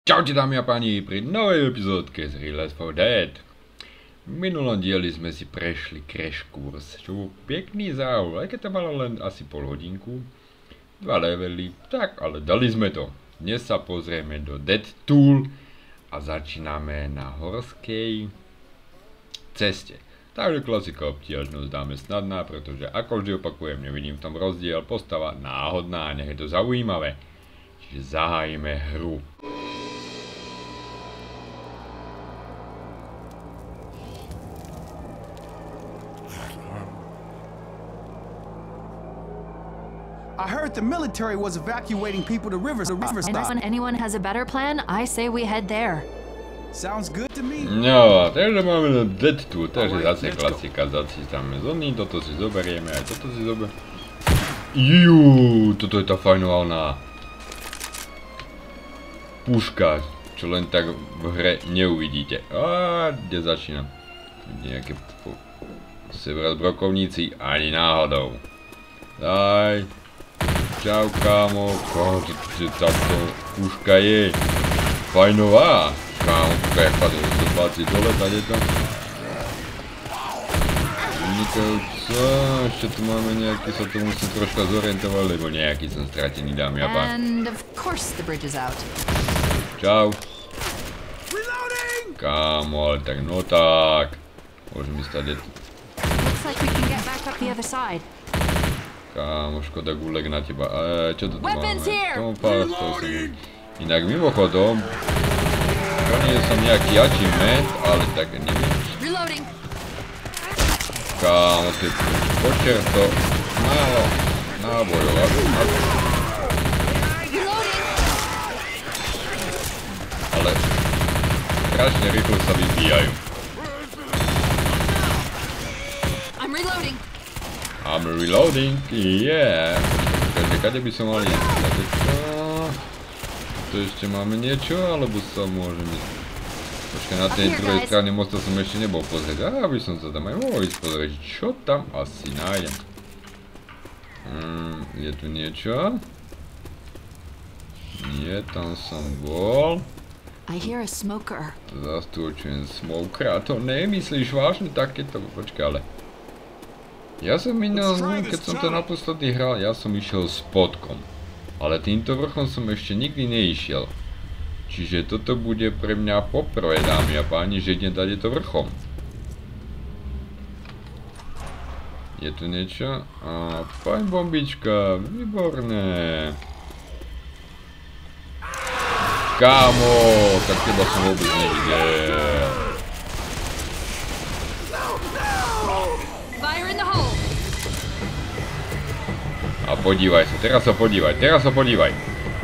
Čaute dámy a páni pri novej epizódke z Real Life 4 Dead. V minulom dieli sme si prešli crash kurs, čo bol pekný záuj, aj keď to malo len asi pol hodinku. 2 levely, tak ale dali sme to. Dnes sa pozrieme do Dead Tool a začíname na horskej ceste. Takže klasika obtiažnosť dáme snadná, pretože ako vždy opakujem, nevidím v tom rozdiel, postava náhodná a nech je to zaujímavé. Čiže zahájime hru. I heard the military was evacuating people to Riverside. Anyone has a better plan? I say we head there. Sounds good to me. No, takže máme na Dead Tool, takže zase klasika, zacítame zóny, toto si zoberieme, aj toto si zoberieme. Juuu, toto je tá fajnová puška, čo len tak v hre neuvidíte. A kde začínam? Nejaké severazbrokovníci, ani náhodou. Daj. Čau kámo, že táto puška je fajnová. Kámo, puška jak padne, to páci dole, tady to. Vynikajúco, ešte tu máme nejaký, sa tu musím troška zorientovať, lebo nejaký som stratený, dámy a páni. And of course the bridge is out. Čau. Kámo, ale tak no tak. Môžem ísť tady. Looks like we can get back up the other side. Kámo, škoda gulek na teba. Čo tu máme? Tomu pár spôsobom. Inak mimochodom, nie som nejaký achievement, ale tak neviem. Kámo, ty počer to málo nábojov. Ale strašne rýchlo sa vybíjajú. I'm reloading, yeah. Takže kade by som mal ísť? Tu ešte máme niečo, alebo sa môžeme... Počkaj, na tej druhej strane mosta som ešte nebol pozrieť. Aby som sa tam aj mohol ísť pozrieť, čo tam asi nájdem. Je tu niečo? Nie, tam som bol. Zastúčujem smokera, to nemyslíš vážne takéto? Počkaj, ale... Ja som minul, keď som to naposledy hral, ja som išiel spodkom. Ale týmto vrchom som ešte nikdy neišiel. Čiže toto bude pre mňa poprvé, dámy a páni, že idem dať to vrchom. Je tu niečo? A fajn bombička, výborné. Kámo, tak teba som vôbec nevidel. A podívaj sa, teraz sa podívaj.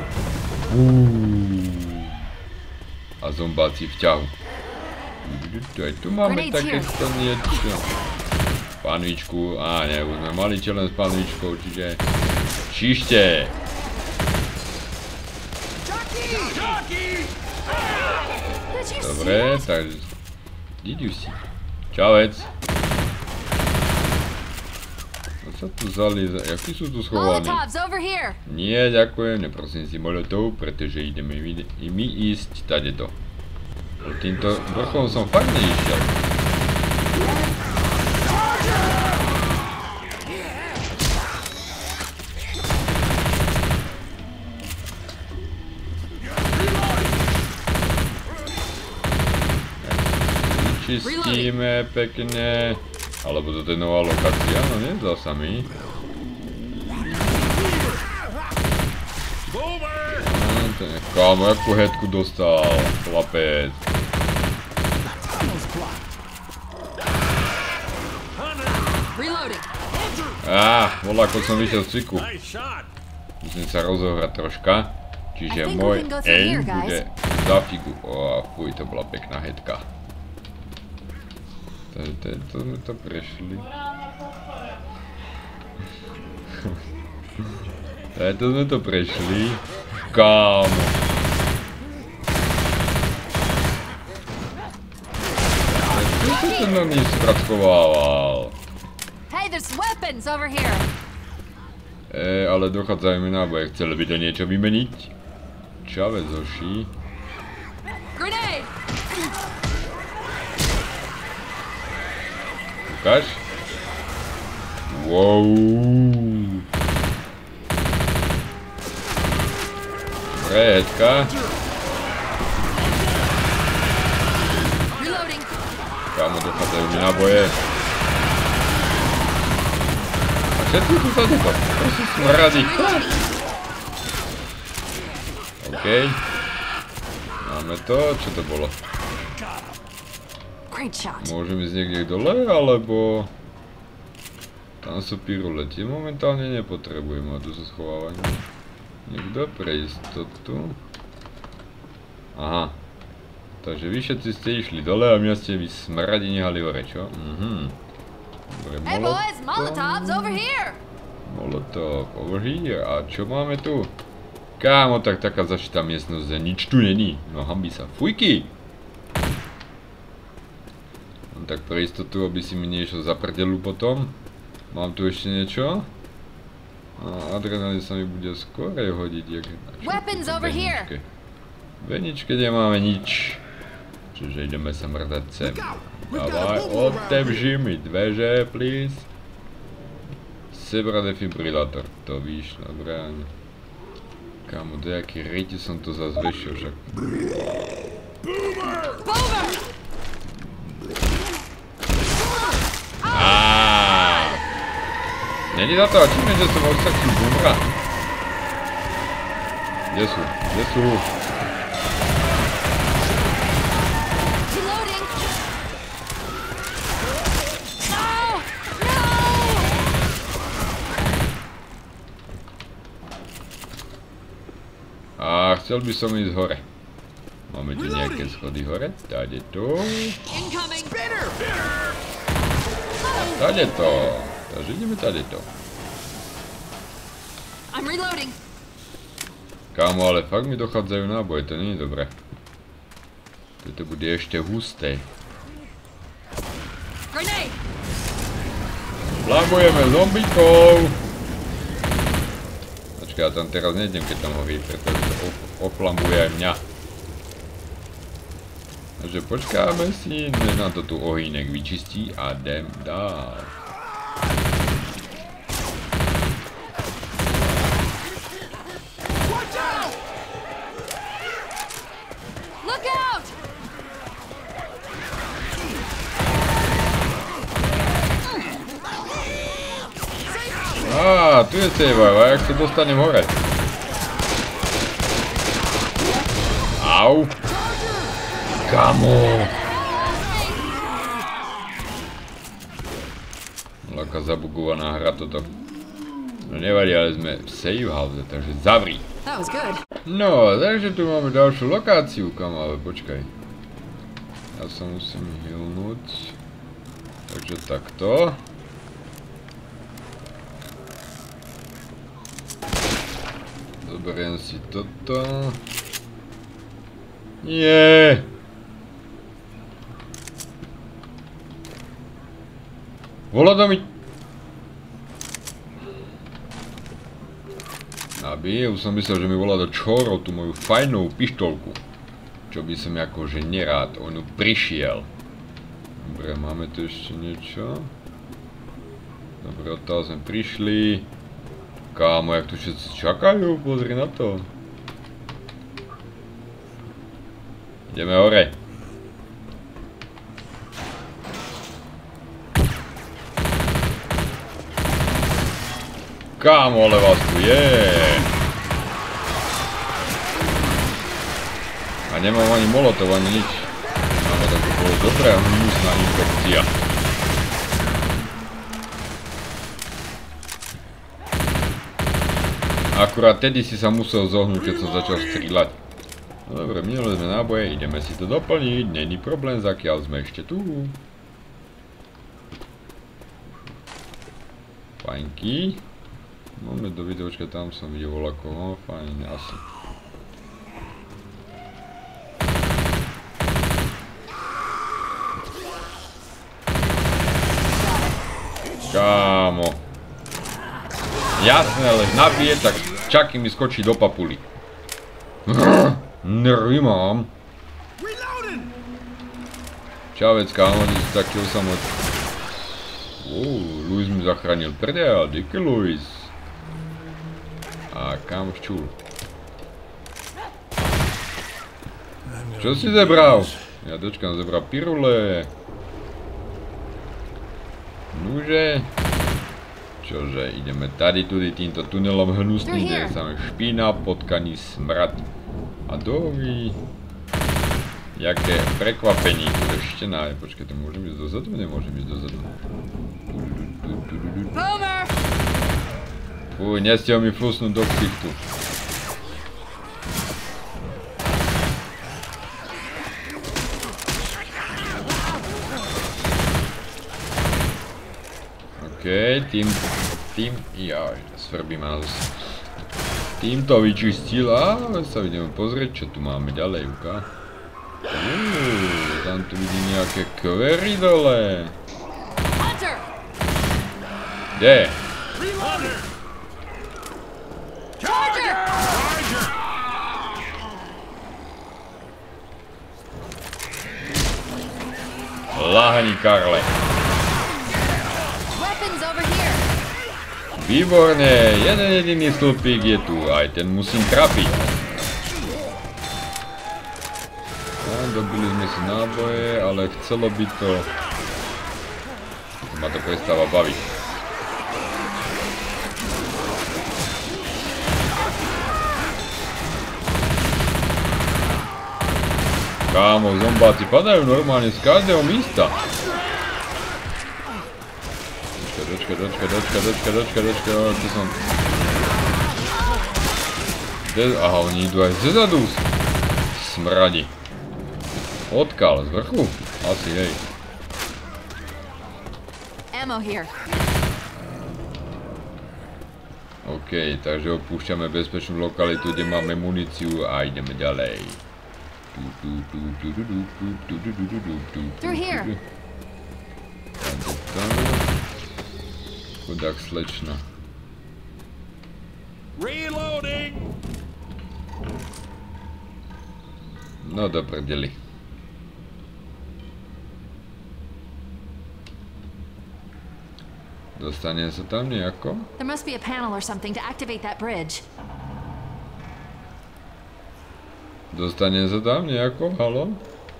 A zombáci v ťahu. Aj tu máme takéto niečo. Panvičku, ne, už sme mali čo len s panvičkou, čiže... Čište! Dobre, takže... Did you see? Čavec. Sa tu zalíza, jakí sú tu schovaní? Nie, ďakujem, neprosím si molotov, pretože ideme my ísť tadeto. Týmto vrchom som fakt neišiel. Vyčistíme pekne. Alebo toto je nová lokácia, no nezdá sa mi. Kámo, jakú headku dostal, chlapec. Voľako som vyšiel z cviku. Musím sa rozohrať troška. Čiže môj aim bude za figu. Fuj, to bola pekná headka. To sme to prešli. To sme to prešli. Kámo. Čo sa ten na mňa sprackovával? Ale dochádzajú mi náboje. Chceli by to niečo vymeniť? Čavec, Zoši. Ukáž? Wow. Dobre, heďka. Kámo, dochádzajú mi náboje. A všetko tu sa to prosím smradí. OK. Máme to, čo to bolo? Môžem ísť niekde dole, alebo... Tam sú piruleti. Momentálne nepotrebujem, a tu sa schovávajú. Niekto pre istotu. Aha. Takže vy všetci ste išli dole a mňa ste vy smradi nehali hore, čo? Dobre, Molotov over here. A čo máme tu? Kámo, tak taká zašitá miestnosť, že nič tu není. No hambí sa. Fujky! No tak pre istotu, aby si mi nešiel za prdelu potom. Mám tu ešte niečo? A adrenalín sa mi bude skorej hodiť, jak na čo? Veničke nemáme nič. Čiže ideme sa mrdať sem. Dávaj, otevži mi dveže, please. Sebra defibrilátor, to víš, dobré. Kámo, dojaký rejti som to zase vešil, však. Není za to, čím je, že som odsačil bumra? Kde sú? Kde sú? A chcel by som ísť hore. Máme tu nejaké schody hore? Tady tu. Tady to. Takže ideme tady to. Kámo, ale fakt mi dochádzajú náboje, to nie je dobré. Toto bude ešte husté. Flamujeme zombíkov! Počkaj, ja tam teraz nejdem, keď tam horí, pretože to oflamuje aj mňa. Takže počkáme si, než nám to tu ohýnek vyčistí a idem dál. Á, tu je save, a jak sa dostanem hore? Au! Kamo! Taká zabugovaná hra toto. No nevadí, ale sme v save house, takže zavri. No, takže tu máme ďalšiu lokáciu, kamo, ale počkaj. Ja sa musím healnúť. Takže takto. Zoberiem si toto. Nie. Volá mi. Aby, už som myslel, že mi volá do čorov tú moju fajnú pištolku. Čo by som akože nerád, on prišiel. Dobre, máme tu ešte niečo. Dobre, odtiaľ sme prišli. Kámo, jak tu všetci čakajú, pozri na to. Ideme hore. Kámo, ale vás tu je. A nemám ani molotov, ani nič. Kámo, tak to bolo dobré, hnusná infekcia. Akurát tedy si sa musel zohnúť, keď som začal strieľať. No dobre, minuli sme náboje, ideme si to doplniť, není problém, zakiaľ sme ešte tu. Fajnky. Moment do videočka, tam som videl voľako, fajn, asi. Kámo. Jasné, ale nabije, tak Chucky mi skočí do papuly. Nervy mám. Čavec, kámo, ty si taký osamot. Luis mi zachránil prdel, díky Luis. A kam včul? Čo si zebral? Ja dočkám zebral pirule. Nuže. Čože, ideme tady tudy týmto tunelom hnusným, kde je samé špína, potkaný smrad. A doví. Jaké prekvapení, tu ešte náje. Počkej, to môžem ísť dozadu? Nemôžem ísť dozadu. Fuj, nestihol mi flusnúť do ksichtu. Okej, svrbí ma zase. Tým to vyčistil a sa ideme pozrieť, čo tu máme ďalej, uká. Tam tu vidím nejaké kvery dole. Kde? Láhni, Karle. Výborne, jeden jediný stĺpík je tu, aj ten musím trafiť. Dobili sme si náboje, ale chcelo by to... Ma to prestáva baviť. Kámo, zombáci padajú normálne z každého místa. Dočka, tu som... Aha, oni idú aj zezadu. Smradi. Odkiaľ? Z vrchu? Asi, hej. OK, takže opúšťame bezpečnú lokalitu, kde máme muníciu a ideme ďalej. Chudák slečna. No do prdeli. Dostane sa tam nejako? There must be a panel or something to activate that bridge. Dostane sa tam nejako? Haló?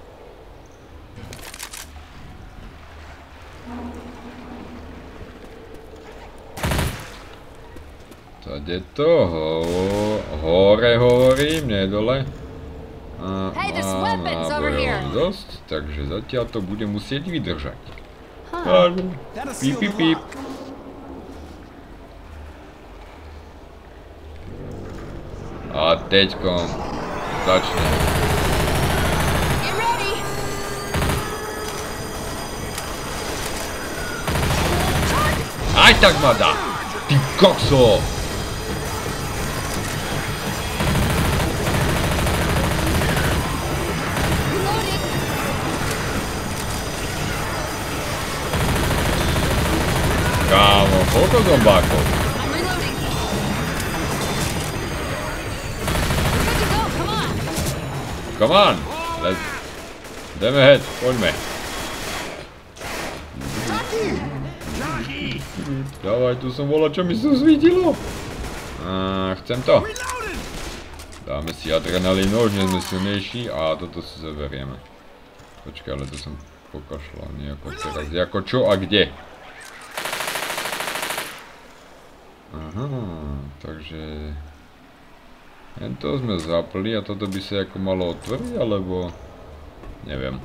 Tade to hore hovorím, nie dole. A mám dosť, takže zatiaľ to bude musieť vydržať. Píp, píp, píp. A teďkom začne. Aj tak ma dá! Ty kokso! Kámo, koľko zombákov? Come on! Ideme head, poďme. Dávaj, tu som volal, čo mi sa svítilo. Chcem to. Dáme si adrenalín, už nie sme silnejší a toto si zaberieme. Počkaj, ale to som pokašľal nejako teraz. Jako čo a kde? Aha, takže... To sme zapli a toto by sa ako malo otvoriť, alebo... Neviem.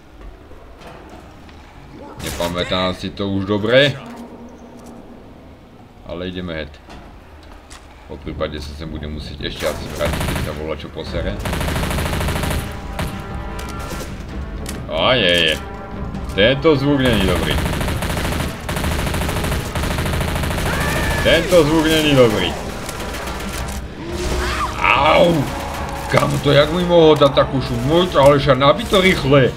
Nepamätám si to už dobre. Ale ideme head. Po prípade sa sem budem musieť ešte asi vrátiť, keď sa volá čo posere. A je. Tento zvuk není dobrý. Tento zvuk není dobrý. Au! Kámo, to jak mi mohol dať takú šumu, ale však nabí to rýchle.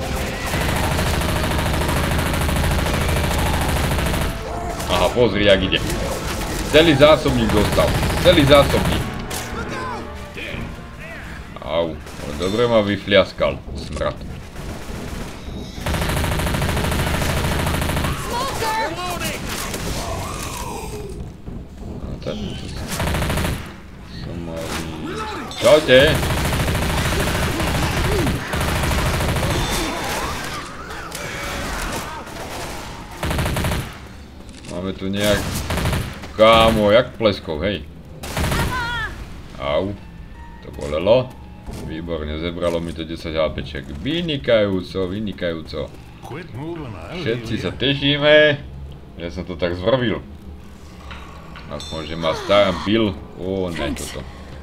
Aha, pozri, jak ide. Celý zásobník dostal. Celý zásobník. Au, ale dobre ma vyfliaskal. Smrad. ten? Čaute! Máme tu nejak... Kámo, jak pleskov, hej. Au. To bolelo. Výborne, zebralo mi to 10 HPček. Vynikajúco, vynikajúco. Všetci sa tešíme. Ja som to tak zvrvil. Aspoň, že ma starám bil. Ó, ne, toto.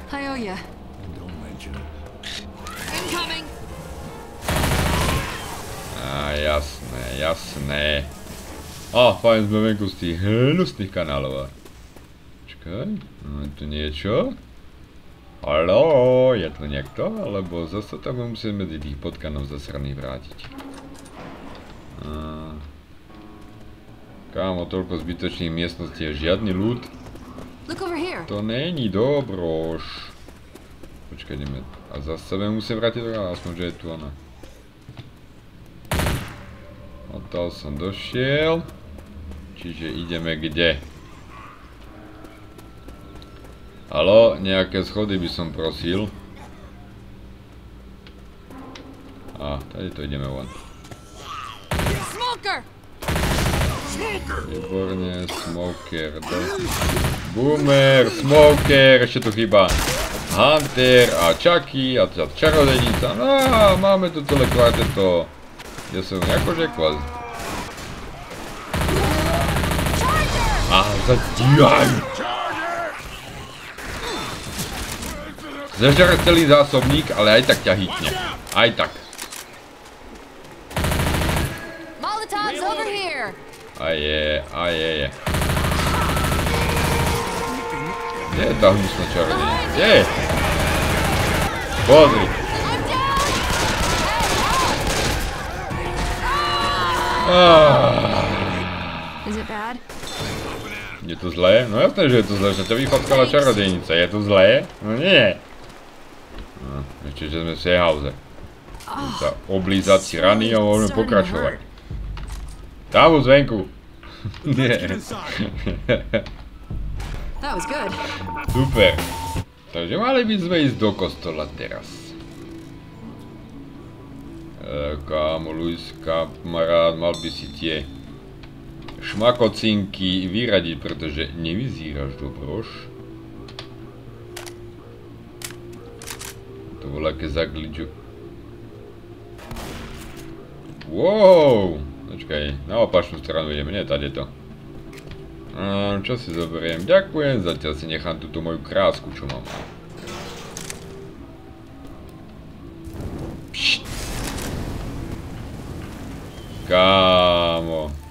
Á, jasné, jasné. Á, fajn, sme venku z tých hnusných kanálov. Počkaj, máme tu niečo? Haló, je tu niekto? Alebo zase tam musíme medzi tých potkanov zasraných vrátiť. Kámo, toľko zbytočných miestností je žiadny ľud. To není dobroš. Počkaj, ideme. A zase sebe musím vrátiť, aspoň, že je tu ona. Odtiaľ som došiel. Čiže ideme kde? Haló, nejaké schody by som prosil. Á, tady to ideme von. Výborne, smoker. Boomer, smoker, ešte tu chýba Hunter a Chucky a čarodejnica. No, máme tu celé kvarteto. Ja som akože kvázi. Zatiaľ! Zežere celý zásobník, ale aj tak ťa hitne. Aj tak. A je. Kde je tá hnusná čarodejnica? Kde je? Pozri. Je to zlé? No jasné, že je to zlé, že ťa vyfackala čarodejnica. Je to zlé? No nie. No, ešte, že sme v Seehause. Môžeme sa oblízať si rany a môžeme pokračovať. Tam zvenku. Nie. Super. Takže mali by sme ísť do kostola teraz. Kámo, Luis, kamarát, mal by si tie šmakocinky vyradiť, pretože nevyzíraš dobroš. To bolo aké zagličo. Wow! Počkaj, na opačnú stranu ideme, nie, tady to. Čo si zoberiem? Ďakujem, zatiaľ si nechám túto moju krásku, čo mám. Pšt. Kámo.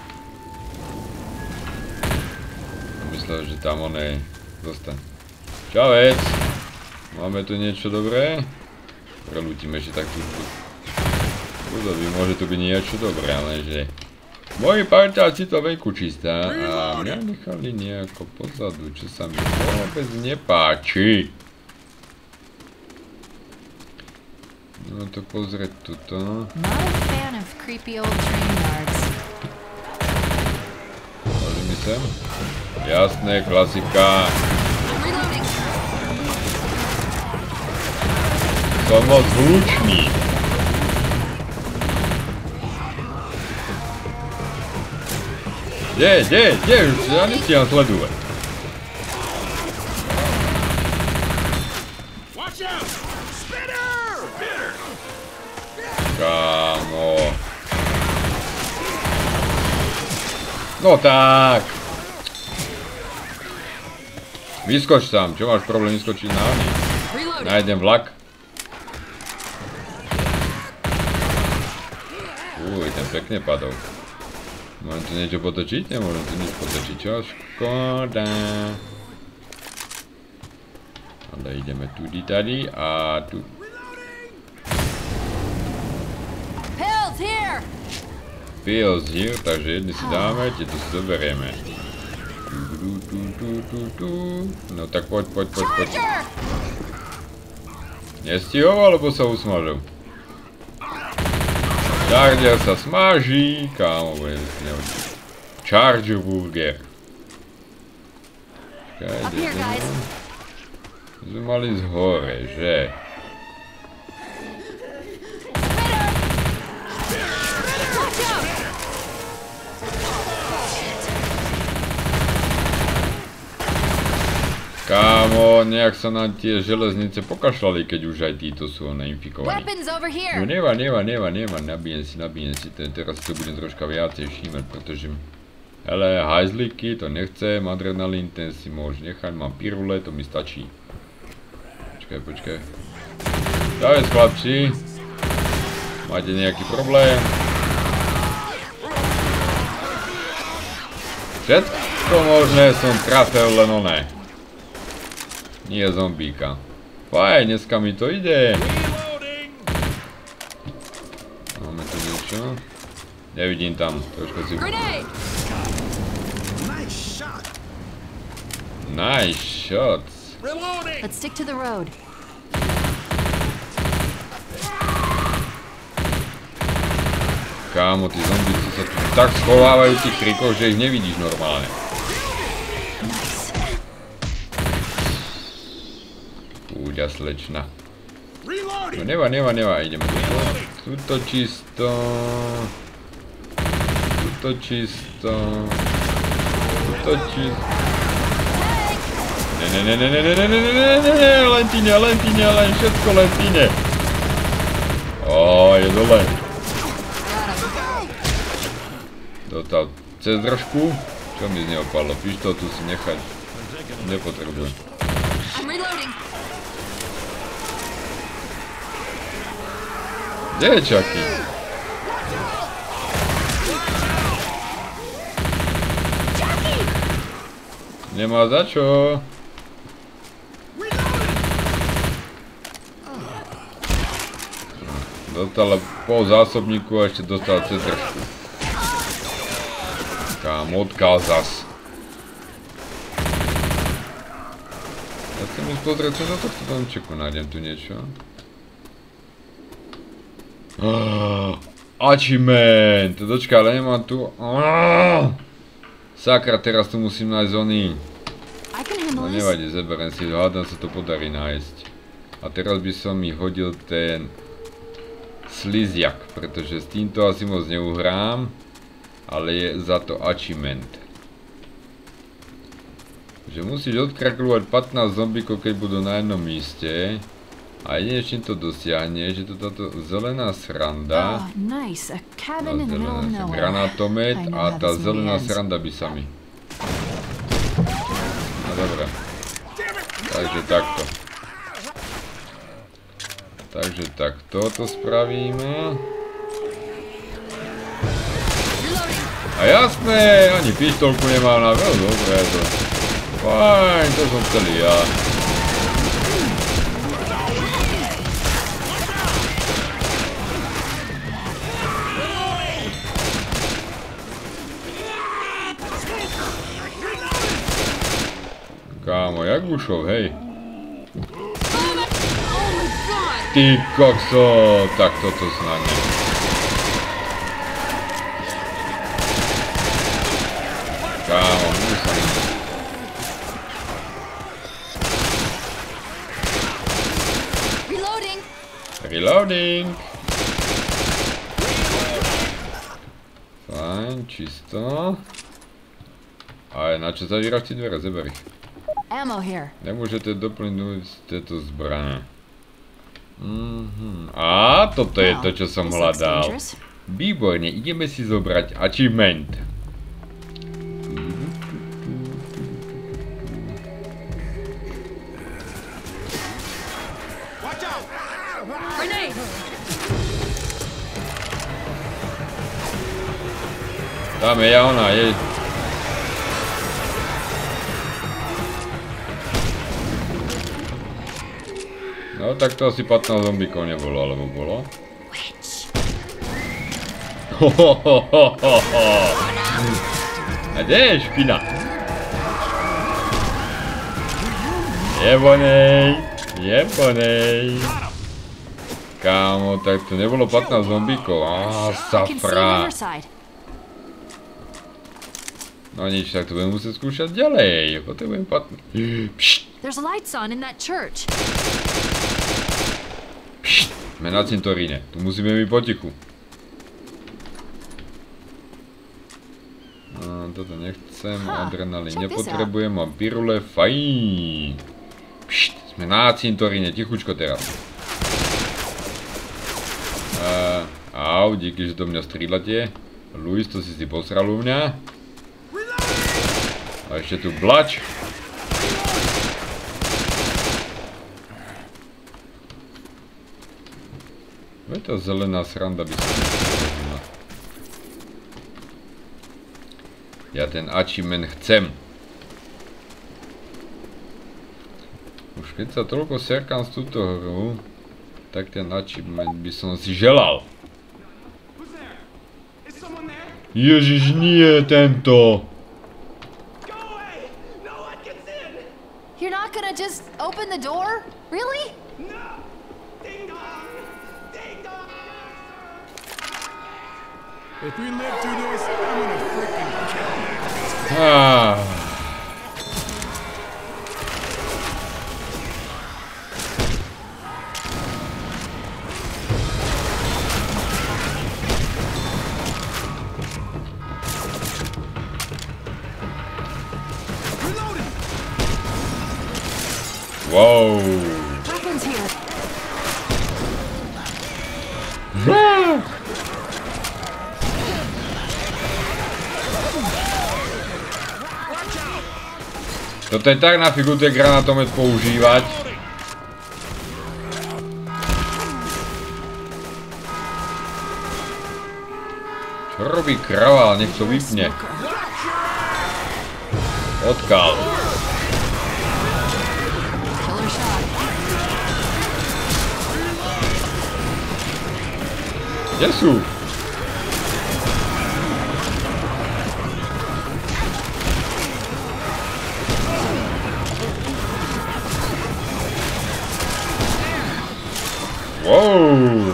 Myslel, že tam onej zostaň. Čavec. Máme tu niečo dobré? Prelútime ešte takú. Môže to byť niečo dobré, ale že... Moji parťáci to venku čistá a mňa nechali nejako pozadu, čo sa mi vôbec nepáči. No to pozrieť tuto. Môže mi sem? Jasné, klasika. Som moc hlučný. Kde, už ja nestíham sledovať. Kámo. No tak. Vyskoč tam, čo máš problém vyskočiť na oni? Na jeden vlak. Ten pekne padol. Môžem tu niečo potočiť? Nemôžem tu nič potočiť, čo? Škoda. Ale ideme tudy tady a tu. Pills here, takže jedny si dáme, tieto si zoberieme. No tak poď. Nestihol, alebo sa usmažil? Charger sa smaží, kámo, bude Charger burger. Up here, guys. Sme mali z hore, že? Watch out! Kámo, nejak sa nám tie železnice pokašľali, keď už aj títo sú neinfikovaní. Weapons over No here. neva, nabijem si, teraz si to budem troška viacej všímať, pretože... Hele, hajzlíky, to nechcem, adrenalín, ten si môžeš nechať, mám pirule, to mi stačí. Počkaj. Dávaj, chlapci. Máte nejaký problém? Všetko možné som trafil, len oné. Nie zombíka. Fajn, dneska mi to ide. Máme tu niečo? Nevidím tam, troška si... Nice shots. Let's stick to the road. Kámo, tí zombíci sa tu tak schovávajú v tých krikoch, že ich nevidíš normálne. Kúďa slečna. No neva, ideme do toho. Tuto čisto. Ne, len všetko len tyne. Ó, je dole. Dotal cez držku. Čo mi z neho padlo? Pištol tu si nechať. Nepotrebujem. Kde je Chucky? Nemá za čo. Dostala pol zásobníku a ešte dostala cez držku. Kam odkiaľ zas. Ja chcem ísť pozrieť, čo za tohto domčeku nájdem tu niečo. Achievement! Dočka, ale nemám tu... Sakra, teraz tu musím nájsť oný. No nevadí, zeberem si, hádam sa to podarí nájsť. A teraz by som mi hodil ten... sliziak, pretože s týmto asi moc neuhrám. Ale je za to achievement. Že musíš odkrakľovať 15 zombíkov, keď budú na jednom míste. A jedine čím to dosiahne, že to táto zelená sranda. Granátomet a tá zelená sranda by sa mi. No dobré. Takže takto. Takže takto to spravíme. A jasné, ani pištolku nemám na veľmi dobré to. Fajn, to som celý ja. Kámo, jak ušov, hej. Ty kokso, tak toto snad nie. Kámo, musím. Reloading. Fajn, čisto. Ale na čo zavíraš tie dvere, zeber ich. Nemôžete doplniť tieto zbrane. A toto je to, čo som hľadal. Výborne, ideme si zobrať achievement. Tam je ona, je. No tak to asi 15 zombíkov nebolo, alebo bolo? A kde je špina? Jebonej. Kámo, tak to nebolo 15 zombíkov. Á, safra. No nič, tak to budem musieť skúšať ďalej. Potrebujem patnúť. There's lights on in that church. Sme na cintoríne. Tu musíme byť potichu. Toto nechcem. Adrenalín nepotrebujem. Mám pirule. Fajn. Sme na cintoríne. Tichučko teraz. Au, díky, že do mňa strieľate. Luis, to si posral u mňa. A ešte tu blač. Veď tá zelená sranda by sa nezaužila. Ja ten achievement chcem. Už keď sa toľko serkám z túto hru, tak ten achievement by som si želal. Ježiš, nie tento! You're not gonna just open the door? Really? No! Ding dong! Ding dong! If we live through this, I'm gonna freaking kill that. Wow. Weapons here. Toto je tak na figu tie granátomet používať. Čo robí kravál? Nech to vypne. Odkal. Kde sú? Wow.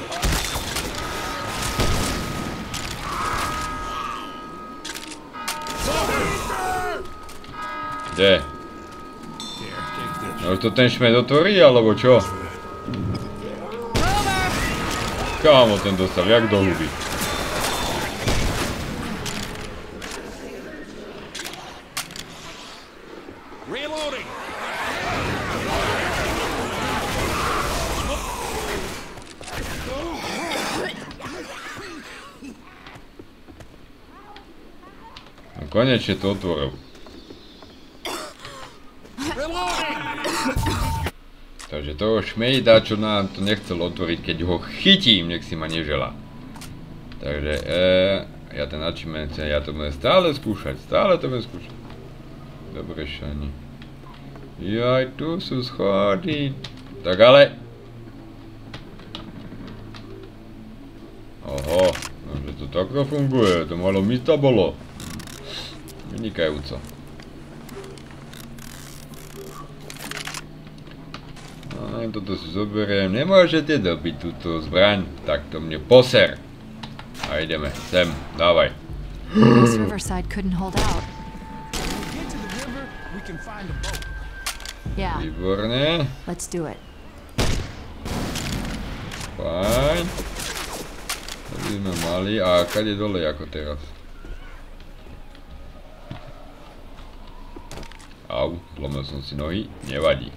Kde? No už to ten šmed otvorí, alebo čo? Kámo, ten dostal, jak do huby. No konečne to otvoril. Takže toho šmejda, čo nám to nechcel otvoriť, keď ho chytím, nech si ma neželá. Takže, ja ten achievement, ja to budem stále skúšať, Dobre, šani. Jaj, tu sú schody. Tak ale... Oho, že to takto funguje, to malo místa bolo. Vynikajúco. Toto si zoberiem, nemôžete dobiť túto zbraň, tak to mne poser. A ideme, sem, dávaj. This riverside couldn't hold out. Get to the river, we can find a boat. Yeah, Výborne. let's do it. Fajn. To by sme mali, a kade dole ako teraz? Au, zlomil som si nohy, nevadí.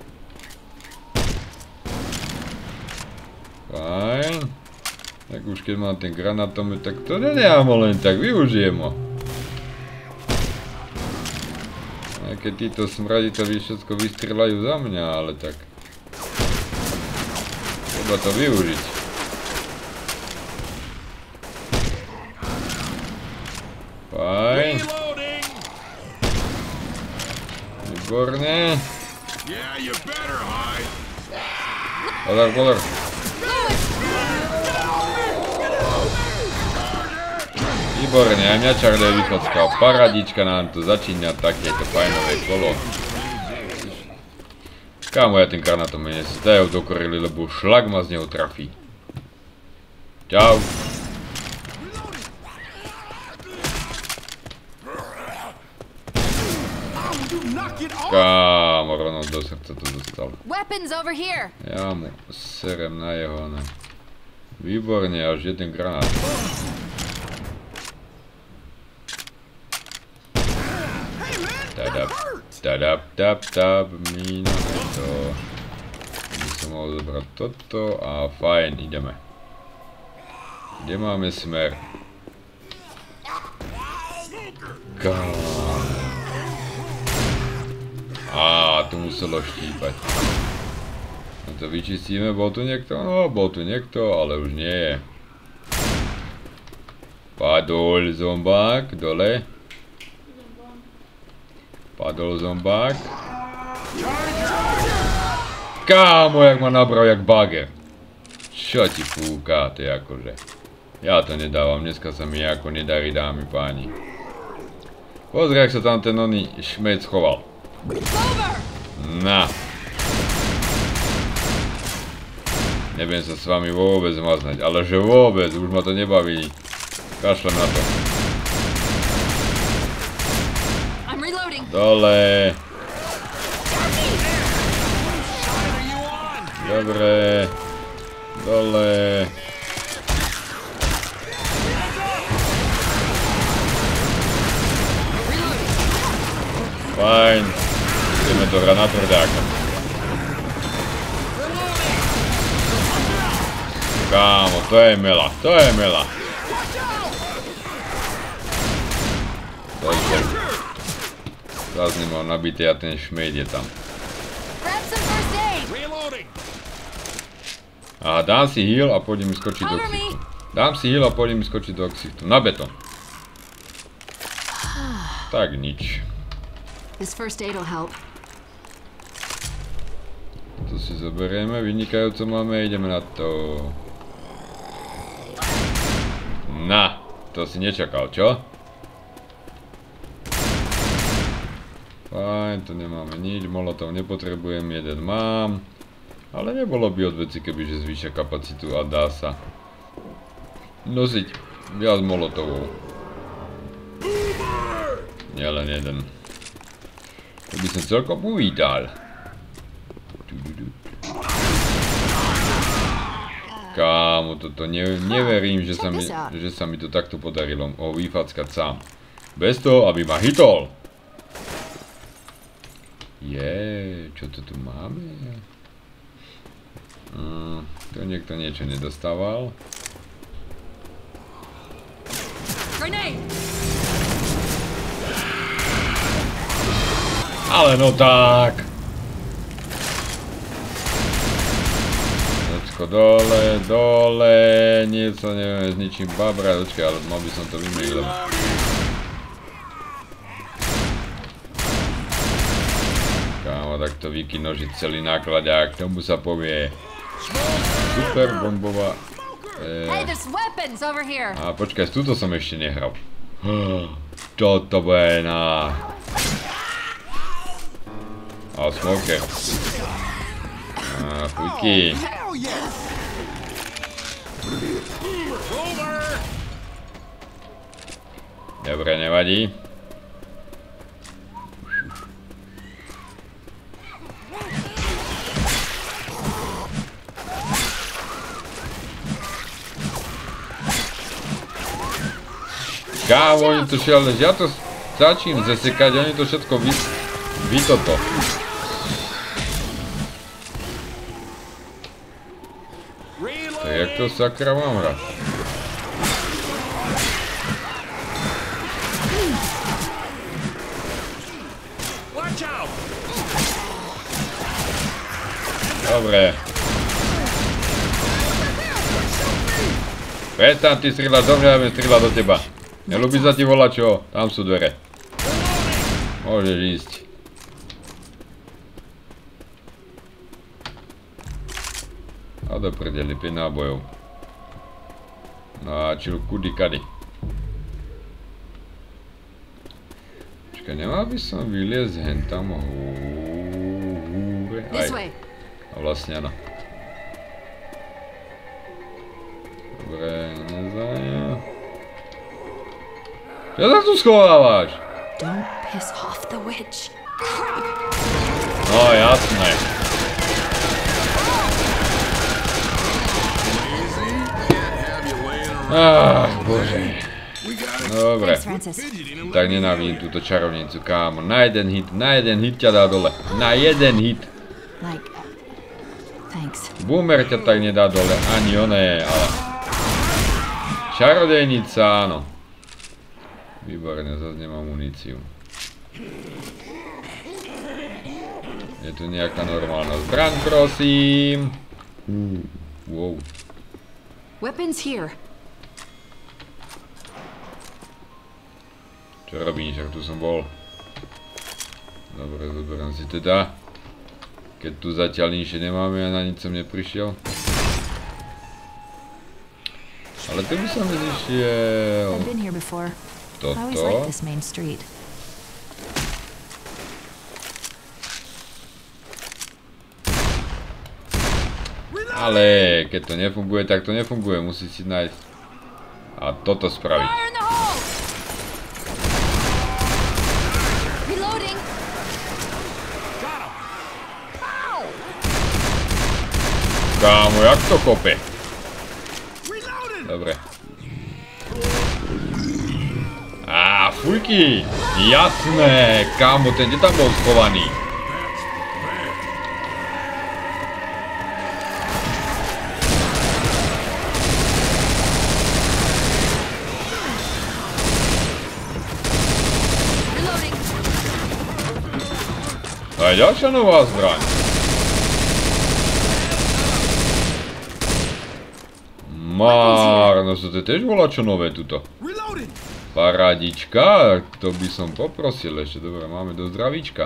Fajn. Tak už keď mám ten granátomet, tak to nenechám ho len tak, využijem ho. Aj keď títo smraditovi všetko vystrelajú za mňa, ale tak... Treba to využiť. Fajn. Výborne. Pozor, pozor. Výborne, aj mňa čaruje východská paradička, nám to začína takéto fajnové kolo. Kámo, ja ten granátom mene si dajú dokorili, lebo šlak ma z neho trafí. Čau. Kámo, rovno do srdca to dostal. Weapons over here. Ja mu serem na jeho, ne. Výborne, až jeden granát. Tadap, mína to. By som mohol zobrať toto a fajn, ideme. Kde máme smer? Á, tu muselo štípať. No to vyčistíme, bol tu niekto? No, bol tu niekto, ale už nie je. Padol zombák, dole. Padol zombák. Kámo, jak ma nabral, jak bager. Čo ti fúkáte, akože? Ja to nedávam, dneska sa mi ako nedarí, dámy páni. Pozri, jak sa tam ten oný šmec choval. Na. Neviem sa s vami vôbec maznať, ale že vôbec, už ma to nebaví. Kašlem na to. Dole. Dobre. Dole. Fajn. Ideme to hrať na tvrdáka. Kámo, to je mela, to je mela. Zase nemám nabité a ten šmejd je tam. Aha, dám si heal a pôjdem mi skočiť do ksichtu. Dám si heal a pôjdem mi skočiť do ksichtu. Na betón. Tak nič. To si zoberieme, vynikajúco máme, ideme na to. Na, to si nečakal, čo? Fajn, tu nemáme nič, molotov nepotrebujem, jeden mám. Ale nebolo by od veci, kebyže zvýšia kapacitu a dá sa nosiť viac molotovov. Nie len jeden. To by som celkom uvítal. Kámo, toto neverím, že sa mi to takto podarilo ho vyfackať sám. Bez toho, aby ma hitol. Čo to tu máme? Tu niekto niečo nedostával. Ale no tak. Dočko dole, dole. Niečo neviem s ničím babrať. Dočkaj, ale mal by som to vymýliť. Tak to vykinožiť celý nákladák, tomu sa povie super bombová. A počkaj, túto som ešte nehral. Čo to bude na... A smoker. Fujky. Dobre, nevadí. Kámo, oni to šialené, ja to začím zasekať, oni to všetko vytoto. Tak jak to sakra mám hrať? Dobre. Prestaň ty strieľať do mňa, ja budem strieľať do teba. Neľúbi sa ti volať čo? Tam sú dvere. Môžeš ísť. A do prdeli, 5 nábojov. No a či kudy kady. Počkaj, nemal by som vyliezť hen tam húre. Aj. A vlastne áno. Dobre, nezájem. Čo sa tu schovávaš? Don't piss off the witch. No jasné. Bože. Dobre. Tak nenávidím túto čarovnicu, kámo. Na jeden hit ťa dá dole. Na jeden hit. Boomer ťa tak nedá dole, ani oné, ale... Čarodejnica, áno. Výborné, zase nemám muníciu. Je tu nejaká normálna zbraň, prosím. Wow. Weapons here. Čo robím, však tu som bol. Dobre, zoberám si teda. Keď tu zatiaľ nič nemáme a na nič som neprišiel. Ale tu by som išiel. Toto. Ale keď to nefunguje, tak to nefunguje. Musí si nájsť a toto spraviť. Kámo, jak to kope? Dobre. Fujky! Jasné! Kámo, ten kde tam bol schovaný? To je ďalšia nová zbraň. No to tiež bola čo nové tuto. Parádička, to by som poprosil ešte. Dobre, máme do zdravíčka.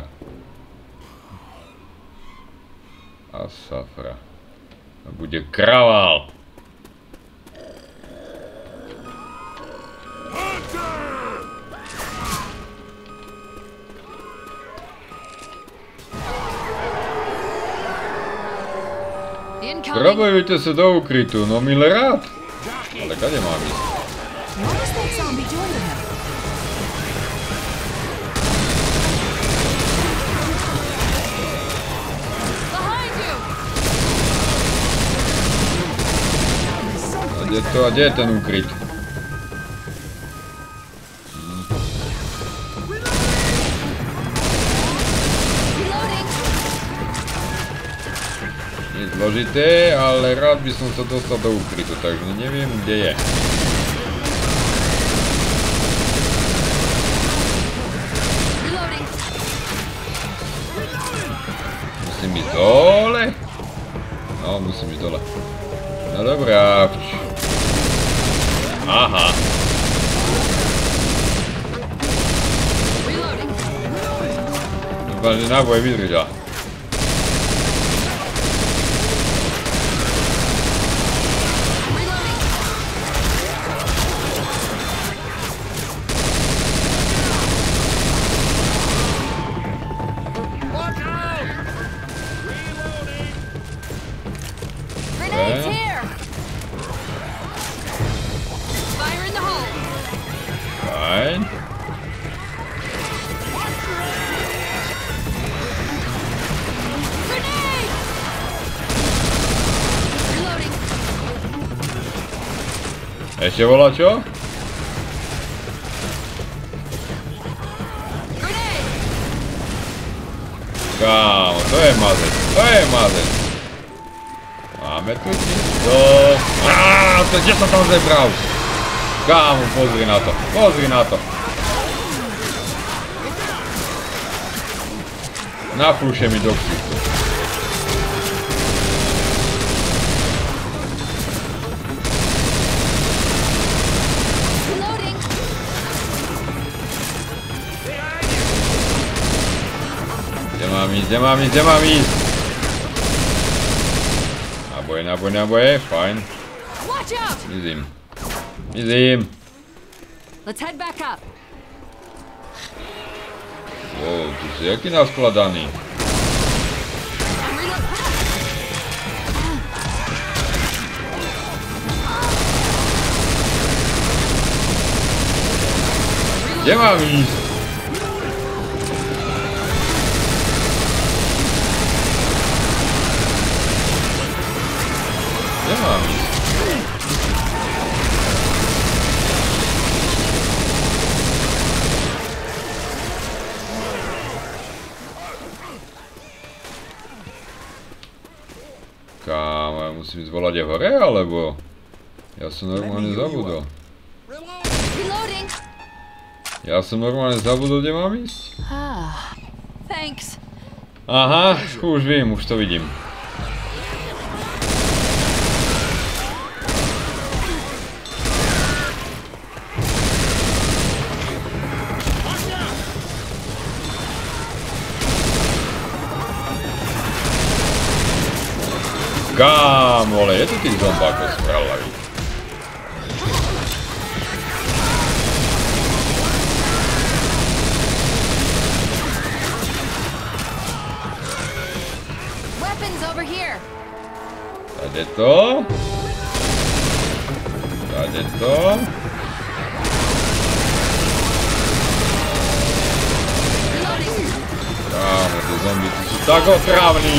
A safra. To bude kravál. Probojujte sa do ukrytu, no milé rád. Ale kade mám ísť? A kde je ten ukryt? Zložité, ale rád by som sa dostal do ukrytu, takže neviem, kde je. Musím ísť dole? No, musím ísť dole. No dobrá. Aha. Dúfam, že náboj vydržal. Ešte volá čo? Kámo, to je mazec, to je mazec. Máme tu čisto. To kde som tam zebral? Kámo, pozri na to, pozri na to. Nafúše mi do ksichtu. Kde mám ísť? Naboje, fajn. Mizím. Wow, tu si jaký naskladaný. Kde mám ísť? volať hore, alebo... Ja som normálne zabudol. Reloading. Ja som normálne zabudol, kde mám ísť. Thanks. Aha, už viem, už to vidím. Kámole, je tu tých zombákov správlavý. Weapons over here. Tady to. Tady to. Kámo, ty zombíci sú tak otrávní.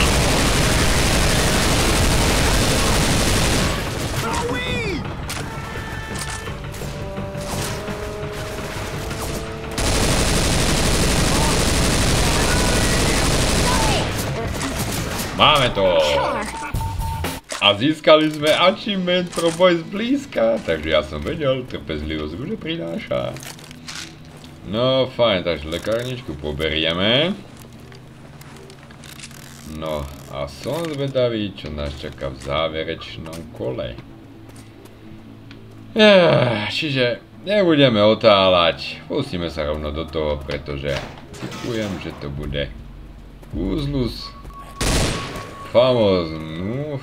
Máme to! A získali sme achievement pro boj zblízka, takže ja som vedel, trpezlivosť bude prináša. No fajn, takže lekárničku poberieme. No a som zvedavý, čo nás čaká v záverečnom kole. Čiže nebudeme otáľať, pustíme sa rovno do toho, pretože typujem, že to bude Kúzlus. Famóznu.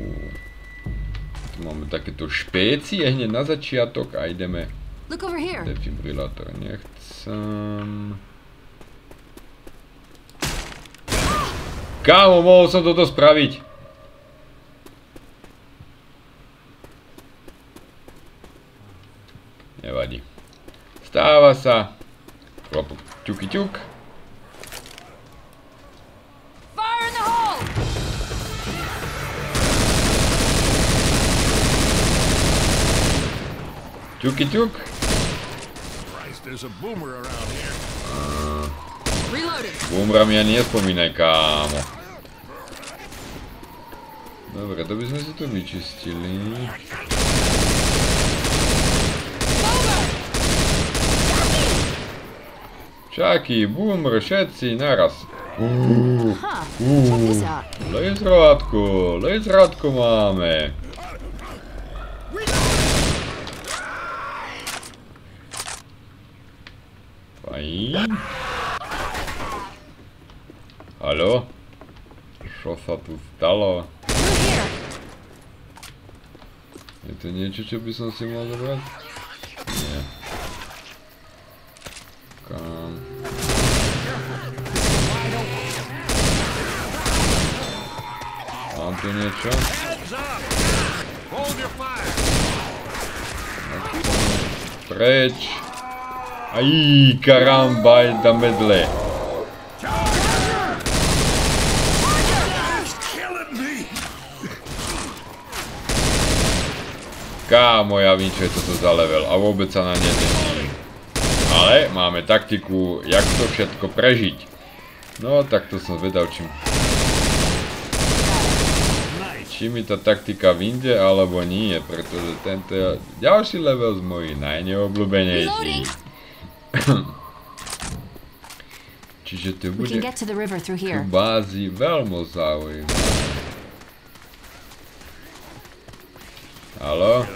Tu máme takéto špécie hneď na začiatok a ideme. Defibrilátor nechcem. Kámo, mohol som toto spraviť. Nevadí. Stáva sa. Klopok, ťuky ťuk. Ťuky ťuk. Boomera mi ani nespomínaj, kámo. Dobre, to by sme si tu vyčistili. Čaký, boomer, všetci naraz. Laserátko máme. Fajn. Haló? Čo sa tu stalo? Je to niečo, čo by som si mal zobrať? Nie. Kam? Mám tu niečo? Preč! Ají, karamba, je tam vedle. Kámo, ja vím, čo je toto za level a vôbec sa na ne neteším. Ale máme taktiku, jak to všetko prežiť. No, tak to som zvedal, či mi tá taktika vyjde, alebo nie, pretože tento je ďalší level z mojich najneobľúbenejších. Čiže to bude tu bázi veľmi zaujímavé. Haló?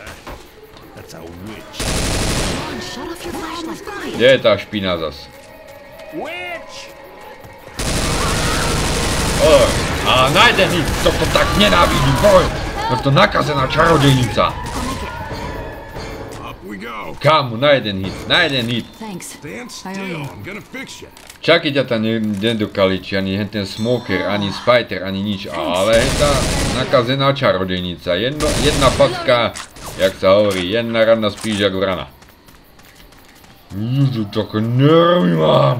Kde je tá špina zas? A najdený, toto tak nenávidí, boj! Je to nakazená čarodejnica. Kámo, na jeden hit. Čaký ťa tam nedokaličí, ani ten smoker, ani spider, ani nič, ale tá nakazená čarodejnica. Jedna facka, jak sa hovorí, jedna rana spíš jak vrana. Tu také nervy mám.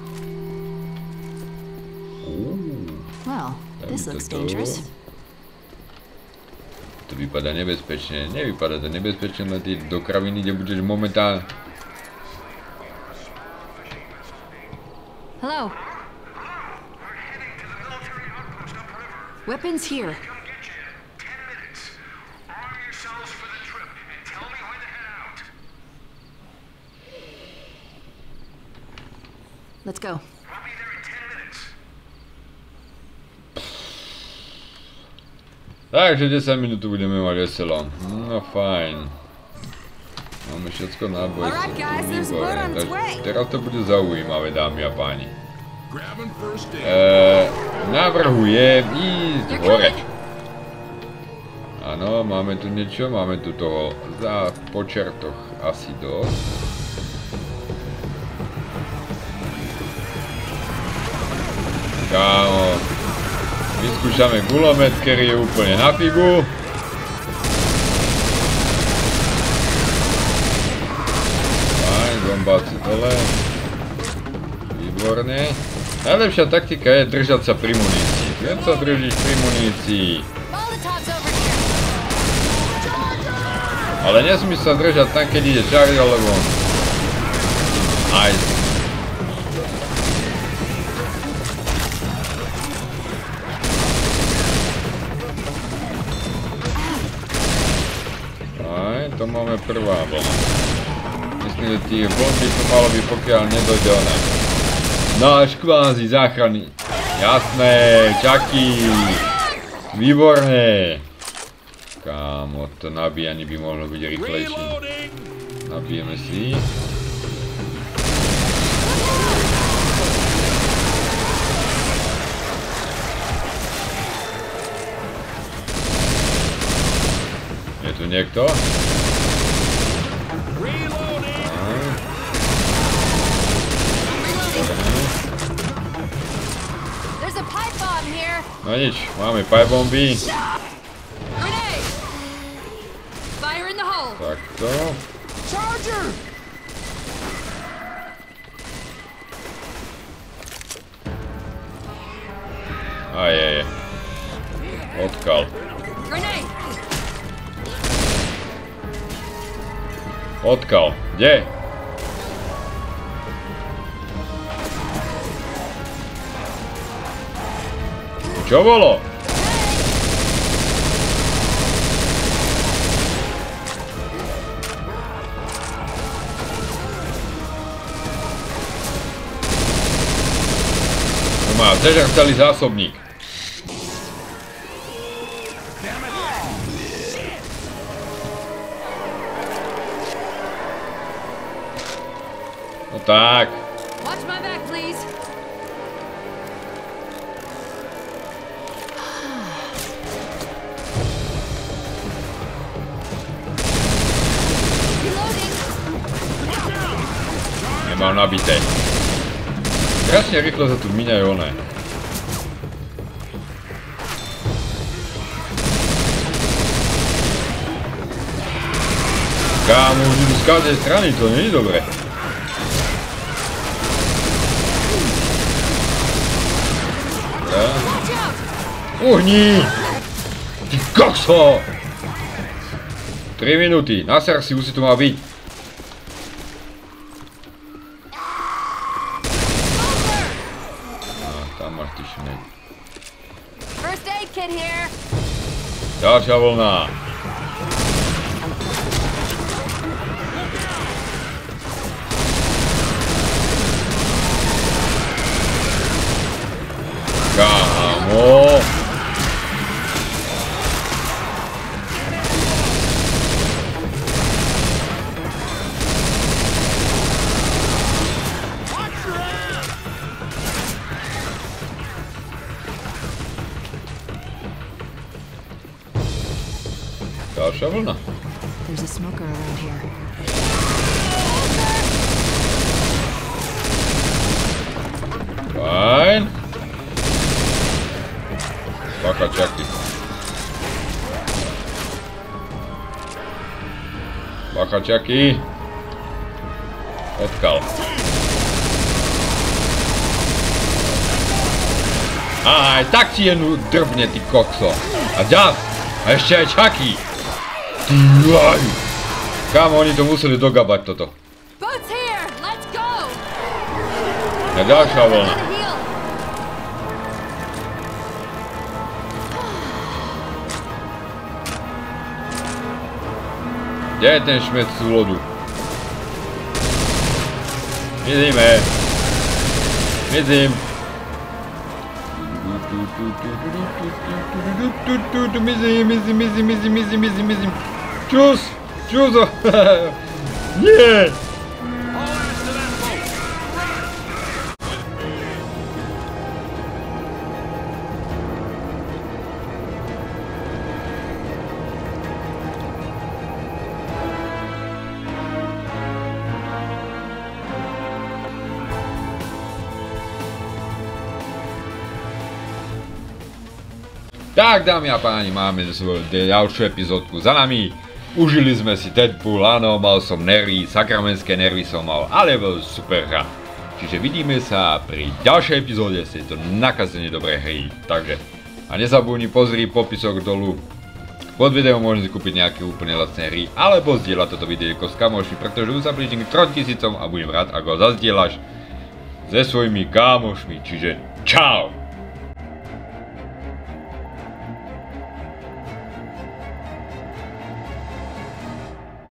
To vypadá nebezpečne, nevypadá to nebezpečne, len ty do kraviny, kde budeš momentálne. Hello. Weapons here. Let's go. Takže 10 minút tu budeme mať veselo. No fajn. Máme všetko náboje. Takže teraz to bude zaujímavé, dámy a páni. Navrhujem ísť hore. Áno, máme tu niečo, máme tu toho za počertoch asi dosť. Kámo, vyskúšame gulomet, ktorý je úplne na figu. Fajn, zombáci dole. Výborne. Najlepšia taktika je držať sa pri munícii. Keď sa držíš pri munícii. Ale nesmí sa držať tam, keď ide čari, alebo... Aj. To máme prvá vlna. Myslím, že tie vlny to malo by pokiaľ nedojde ona. Náš kvázi záchrany. Jasné, čaky. Výborné. Kámo, to nabíjanie by mohlo byť rýchlejšie. Nabijeme si. Je tu niekto? No nič, máme pipe bomby. Takto. Ajej. Odkal. Odkal, kde? Čo bolo? To má zežrtali zásobník. No tak. Watch my back, please. Nemám nabité. Strašne rýchlo sa tu míňajú oné. Kámo, už idú z každej strany, to nie je dobré. Uhni! Ty kokso! 3 minúty, na srdci už si tu má byť. Tam máš ty šnek. Ďalšia vlna. Kámo! Ďalšia vlna. There's a smoker around here. Fajn. Bacha, čaky. Bacha, čaky. Odkal. Aj, tak ti jednu drbne, ty kokso. A ďas. A ešte aj čaky. Aj. Kámo, oni to museli dogabať toto. A ďalšia vlna. Kde je ten šmec z lodu? Mizíme. Mizím. Mizím. Čus. Nie. Tak, dámy a páni, máme svoju ďalšiu epizódku za nami. Užili sme si Deadpool, áno, mal som nervy, sakramenské nervy som mal, ale bol super hra. Čiže vidíme sa pri ďalšej epizóde z tejto nakazene dobrej hry. Takže, a nezabudni pozri popisok dolu. Pod videom môžem si kúpiť nejaké úplne lacné hry, alebo zdieľať toto videjko s kamošmi, pretože už sa blížim k 3000 a budem rád, ako ho zazdieľaš so svojimi kamošmi. Čiže, čau!